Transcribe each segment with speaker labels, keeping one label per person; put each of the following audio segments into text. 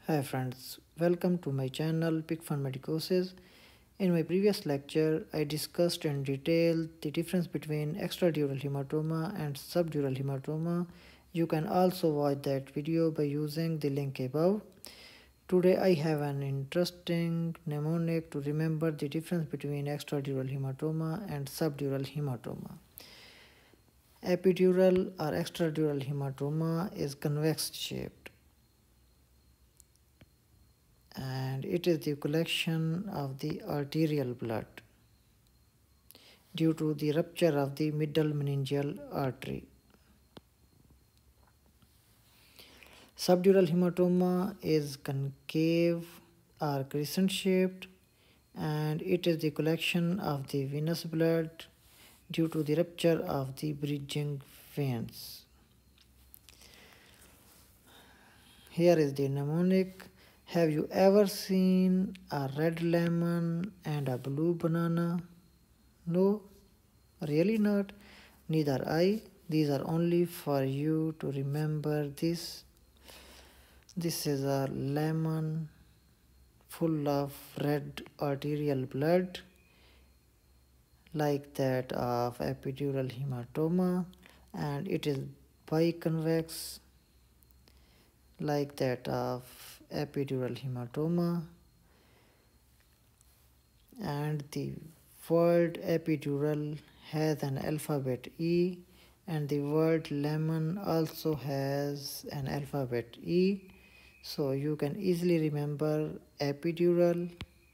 Speaker 1: Hi friends, welcome to my channel Pick Fun Medicosis. In my previous lecture, I discussed in detail the difference between extradural hematoma and subdural hematoma. You can also watch that video by using the link above. Today I have an interesting mnemonic to remember the difference between extradural hematoma and subdural hematoma. Epidural or extradural hematoma is convex shaped, and it is the collection of the arterial blood due to the rupture of the middle meningeal artery. Subdural hematoma is concave or crescent shaped, and it is the collection of the venous blood due to the rupture of the bridging veins. Here is the mnemonic. Have you ever seen a red lemon and a blue banana? No, really not. Neither I. These are only for you to remember this. This is a lemon full of red arterial blood like that of epidural hematoma, and it is biconvex like that of epidural hematoma, and the word epidural has an alphabet E, and the word lemon also has an alphabet E, so you can easily remember epidural,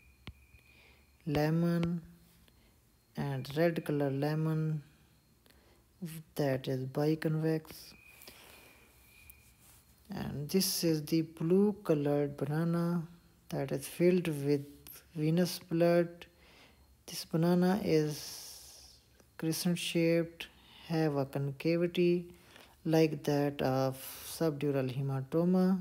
Speaker 1: lemon, and red color lemon that is biconvex, and this is the blue colored banana that is filled with venous blood. This banana is crescent shaped, have a concavity like that of subdural hematoma.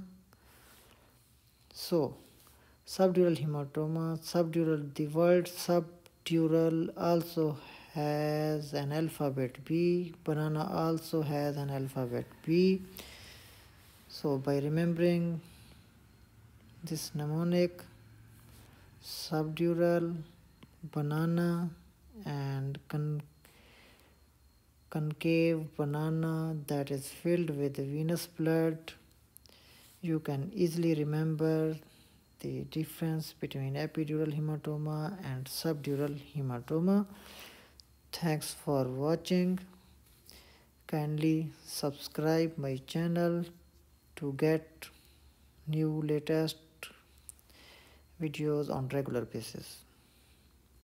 Speaker 1: So subdural hematoma, the word subdural also has an alphabet B. Banana also has an alphabet B. So by remembering this mnemonic, subdural, banana, and concave banana that is filled with venous blood, you can easily remember the difference between epidural hematoma and subdural hematoma. Thanks for watching. Kindly subscribe my channel to get new latest videos on regular basis.